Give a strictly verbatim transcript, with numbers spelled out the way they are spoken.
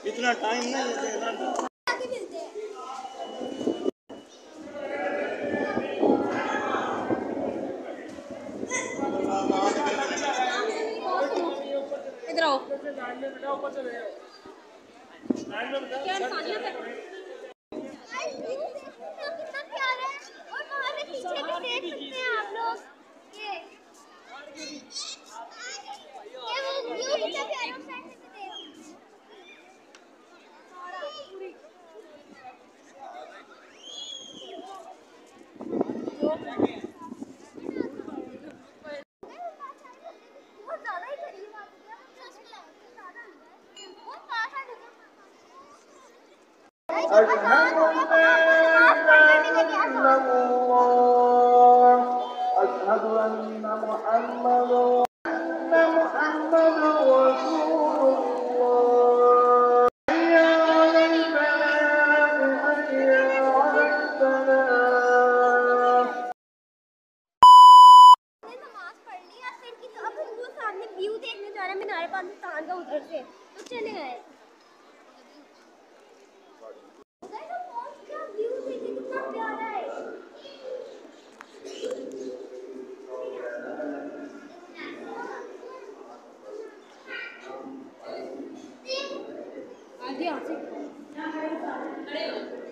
इतना टाइम नहीं है। इधर आओ। क्या इंसानियत है। कितना प्यारा है और वहाँ से पीछे भी देख सकते हैं आप लोग। ये ये वो व्यू कितना प्यारा है, फ्रंट से देखो। बहुत ज़्यादा ही करीब आ गया, सच में ज़्यादा बहुत पास आ गया। أشهد أن محمد أن محمد رسول الله حي على الفلاح حي على الفلاح नमाज पढ़ ली असर की, तो अब हम वो सामने व्यू देखने जा रहे हैं मीनार पाकिस्तान का उधर से, तो चले गए उधर का पहुंच गया। व्यू देखिए कितना प्यारा है। आगे आ